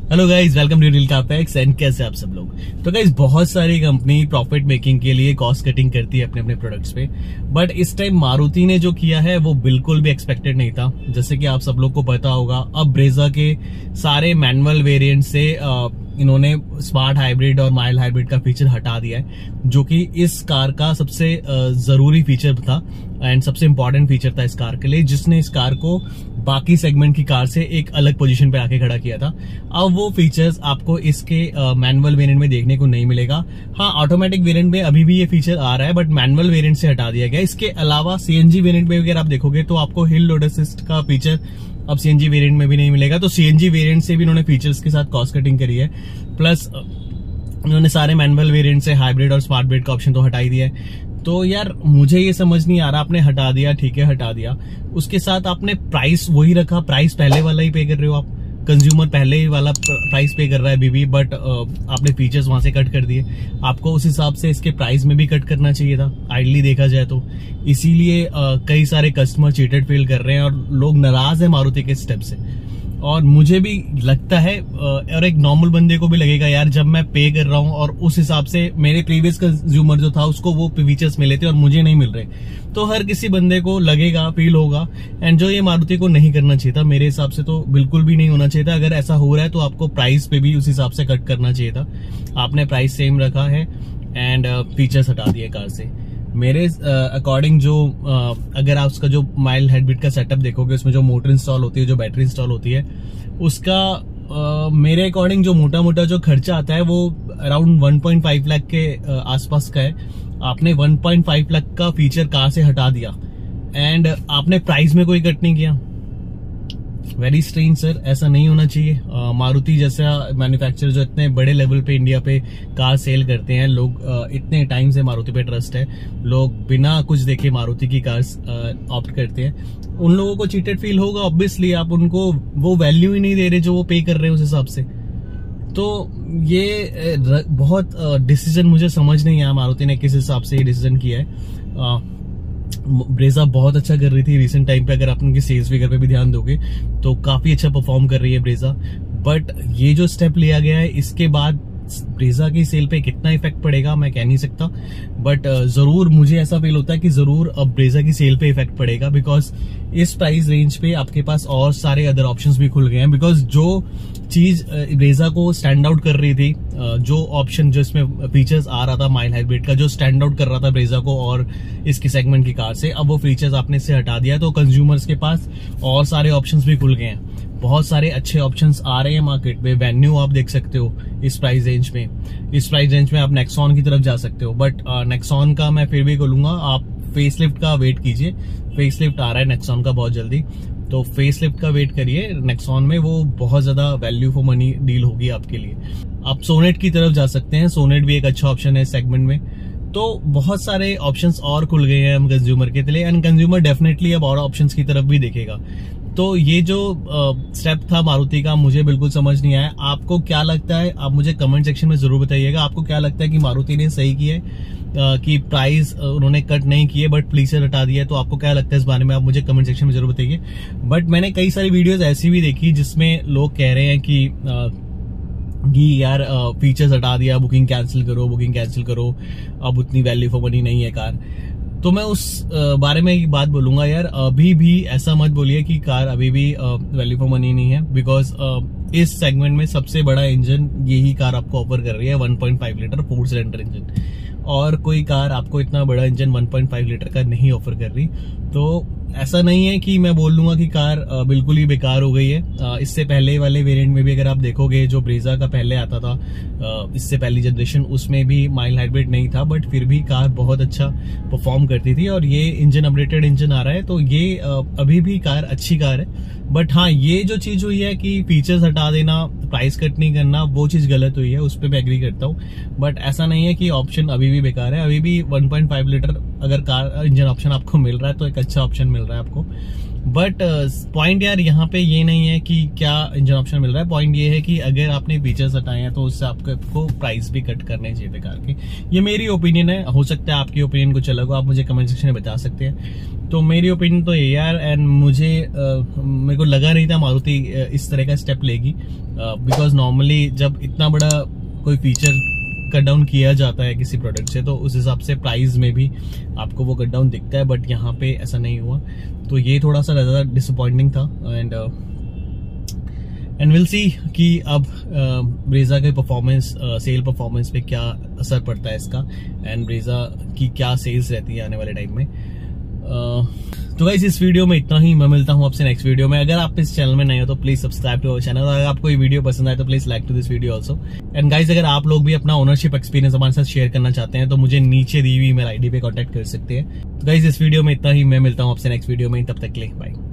Hello guys, welcome to Reel Capex. And कैसे आप सब लोग। तो गाइज, बहुत सारी कंपनी प्रॉफिट मेकिंग के लिए कॉस्ट कटिंग करती है अपने अपने प्रोडक्ट्स पे, बट इस टाइम मारुति ने जो किया है वो बिल्कुल भी एक्सपेक्टेड नहीं था। जैसे कि आप सब लोग को पता होगा, अब ब्रेजा के सारे मैनुअल वेरिएंट से इन्होंने स्मार्ट हाइब्रिड और माइल्ड हाइब्रिड का फीचर हटा दिया है, जो कि इस कार का सबसे जरूरी फीचर था एंड सबसे इंपॉर्टेंट फीचर था इस कार के लिए, जिसने इस कार को बाकी सेगमेंट की कार से एक अलग पोजीशन पे आके खड़ा किया था। अब वो फीचर्स आपको इसके मैनुअल वेरिएंट में देखने को नहीं मिलेगा। हाँ, ऑटोमेटिक वेरिएंट में अभी भी ये फीचर आ रहा है, बट मैनुअल वेरिएंट से हटा दिया गया। इसके अलावा सीएनजी वेरिएंट में अगर आप देखोगे तो आपको हिल लोड असिस्ट का फीचर अब सीएनजी वेरिएंट में भी नहीं मिलेगा। तो सीएनजी वेरिएंट से भी इन्होंने फीचर्स के साथ कॉस्ट कटिंग करी है। प्लस इन्होंने सारे मैनुअल वेरिएंट से हाइब्रिड और स्मार्ट ब्रेड का ऑप्शन तो हटा ही दिया है। तो यार, मुझे ये समझ नहीं आ रहा, आपने हटा दिया, ठीक है हटा दिया, उसके साथ आपने प्राइस वही रखा, प्राइस पहले वाला ही पे कर रहे हो आप। कंज्यूमर पहले ही वाला प्राइस पे कर रहा है अभी भी, बट आपने फीचर्स वहां से कट कर दिए। आपको उस हिसाब से इसके प्राइस में भी कट करना चाहिए था, आइडली देखा जाए तो। इसीलिए कई सारे कस्टमर चीटेड फील कर रहे हैं और लोग नाराज है मारुति के स्टेप से। और मुझे भी लगता है और एक नॉर्मल बंदे को भी लगेगा, यार जब मैं पे कर रहा हूं और उस हिसाब से मेरे प्रीवियस कंज्यूमर जो था उसको वो फीचर्स मिले थे और मुझे नहीं मिल रहे, तो हर किसी बंदे को लगेगा, फील होगा। एंड जो ये मारुति को नहीं करना चाहिए था, मेरे हिसाब से तो बिल्कुल भी नहीं होना चाहिए था। अगर ऐसा हो रहा है तो आपको प्राइस पे भी उस हिसाब से कट करना चाहिए था। आपने प्राइस सेम रखा है एंड फीचर्स हटा दिए कार से। मेरे अकॉर्डिंग जो अगर आप उसका जो माइल्ड हाइब्रिड का सेटअप देखोगे, उसमें जो मोटर इंस्टॉल होती है, जो बैटरी इंस्टॉल होती है, उसका मेरे अकॉर्डिंग जो मोटा मोटा जो खर्चा आता है वो अराउंड 1.5 लाख के आसपास का है। आपने 1.5 लाख का फीचर कार से हटा दिया एंड आपने प्राइस में कोई कट नहीं किया। वेरी स्ट्रेंज सर, ऐसा नहीं होना चाहिए। मारुति जैसा मैन्युफैक्चरर जो इतने बड़े लेवल पे इंडिया पे कार सेल करते हैं, लोग इतने टाइम से मारुति पे ट्रस्ट है, लोग बिना कुछ देखे मारुति की कार्स ऑप्ट करते हैं। उन लोगों को चीटेड फील होगा ऑब्वियसली, आप उनको वो वैल्यू ही नहीं दे रहे जो वो पे कर रहे हैं उस हिसाब से। तो ये बहुत डिसीजन मुझे समझ नहीं आया मारुति ने किस हिसाब से ये डिसीजन किया है। ब्रेजा बहुत अच्छा कर रही थी रिसेंट टाइम पे, अगर आप उनकी सेल्स फिगर पे भी ध्यान दोगे तो काफी अच्छा परफॉर्म कर रही है ब्रेजा। बट ये जो स्टेप लिया गया है, इसके बाद ब्रेजा की सेल पे कितना इफेक्ट पड़ेगा मैं कह नहीं सकता, बट जरूर मुझे ऐसा फील होता है कि जरूर अब ब्रेजा की सेल पे इफेक्ट पड़ेगा, बिकॉज इस प्राइस रेंज पे आपके पास और सारे अदर ऑप्शंस भी खुल गए हैं। बिकॉज जो चीज ब्रेजा को स्टैंड आउट कर रही थी, जो ऑप्शन जो इसमें फीचर्स आ रहा था माइल्ड हाइब्रिड का, जो स्टैंड आउट कर रहा था ब्रेजा को और इसकी सेगमेंट की कार से, अब वो फीचर्स आपने इससे हटा दिया, तो कंज्यूमर्स के पास और सारे ऑप्शंस भी खुल गए हैं। बहुत सारे अच्छे ऑप्शंस आ रहे हैं मार्केट में। वेन्यू आप देख सकते हो इस प्राइस रेंज में, इस प्राइस रेंज में आप नेक्सॉन की तरफ जा सकते हो, बट नेक्सॉन का मैं फिर भी बोलूंगा आप फेसलिफ्ट का वेट कीजिए। फेसलिफ्ट आ रहा है नेक्सॉन का बहुत जल्दी, तो फेसलिफ्ट का वेट करिए। नेक्सॉन में वो बहुत ज्यादा वैल्यू फॉर मनी डील होगी आपके लिए। आप सोनेट की तरफ जा सकते हैं, सोनेट भी एक अच्छा ऑप्शन है सेगमेंट में। तो बहुत सारे ऑप्शंस और खुल गए हैं हम कंज्यूमर के लिए, एंड कंज्यूमर डेफिनेटली अब और ऑप्शंस की तरफ भी देखेगा। तो ये जो स्टेप था मारुति का, मुझे बिल्कुल समझ नहीं आया। आपको क्या लगता है, आप मुझे कमेंट सेक्शन में जरूर बताइएगा। आपको क्या लगता है कि मारुति ने सही किया है कि प्राइस उन्होंने कट नहीं किए बट फीचर हटा दिया है? तो आपको क्या लगता है इस बारे में, आप मुझे कमेंट सेक्शन में जरूर बताइए। बट मैंने कई सारी वीडियोस ऐसी भी देखी जिसमें लोग कह रहे हैं कि यार फीचर्स हटा दिया, बुकिंग कैंसिल करो, अब उतनी वैल्यू फॉर मनी नहीं है कार। तो मैं उस बारे में एक बात बोलूंगा, यार अभी भी ऐसा मत बोलिए कि कार अभी भी वैल्यू फॉर मनी नहीं है, बिकॉज इस सेगमेंट में सबसे बड़ा इंजन यही कार आपको ऑफर कर रही है, 1.5 लीटर 4 सिलेंडर इंजन। और कोई कार आपको इतना बड़ा इंजन 1.5 लीटर का नहीं ऑफर कर रही। तो ऐसा नहीं है कि मैं बोल लूंगा कि कार बिल्कुल ही बेकार हो गई है। इससे पहले वाले वेरिएंट में भी अगर आप देखोगे, जो ब्रेजा का पहले आता था, इससे पहली जनरेशन, उसमें भी माइल्ड हाइब्रिड नहीं था, बट फिर भी कार बहुत अच्छा परफॉर्म करती थी। और ये इंजन अपडेटेड इंजन आ रहा है, तो ये अभी भी कार अच्छी कार है। बट हाँ, ये जो चीज हुई है कि फीचर्स हटा देना, प्राइस कट नहीं करना, वो चीज गलत हुई है, उस पर मैं एग्री करता हूँ। बट ऐसा नहीं है कि ऑप्शन अभी भी बेकार है। अभी भी 1.5 लीटर अगर कार इंजन ऑप्शन आपको मिल रहा है तो एक अच्छा ऑप्शन मिल रहा है आपको। बट पॉइंट यार यहाँ पे ये नहीं है कि क्या इंजन ऑप्शन मिल रहा है, पॉइंट ये है कि अगर आपने फीचर्स हटाए हैं तो उससे आपको प्राइस भी कट करने चाहिए कार के। ये मेरी ओपिनियन है, हो सकता है आपकी ओपिनियन कुछ अलग हो, आप मुझे कमेंट सेक्शन में बता सकते हैं। तो मेरी ओपिनियन तो ये यार, एंड मेरे को लगा नहीं था मारुति इस तरह का स्टेप लेगी, बिकॉज नॉर्मली जब इतना बड़ा कोई फीचर कट डाउन किया जाता है किसी प्रोडक्ट से तो उस हिसाब से प्राइस में भी आपको वो कट डाउन दिखता है, बट यहाँ पे ऐसा नहीं हुआ, तो ये थोड़ा सा ज्यादा डिसअपॉइंटिंग था। एंड विल सी कि अब ब्रेजा के परफॉर्मेंस, सेल परफॉर्मेंस पे क्या असर पड़ता है इसका, एंड ब्रेजा की क्या सेल्स रहती है आने वाले टाइम में। तो गाइस इस वीडियो में इतना ही, मैं मिलता हूं आपसे नेक्स्ट वीडियो में। अगर आप इस चैनल में नए हो तो please subscribe to our channel, अगर आपको ये वीडियो पसंद आए तो please like to this video also. And guys अगर आप लोग भी अपना ओनरशिप एक्सपीरियंस हमारे साथ शेयर करना चाहते हैं तो मुझे नीचे दी हुई ईमेल आईडी पे कांटेक्ट कर सकते हैं। तो गाइस इस वीडियो में इतना ही, मैं मिलता हूं आपसे नेक्स्ट वीडियो में, तब तक के लिए बाय।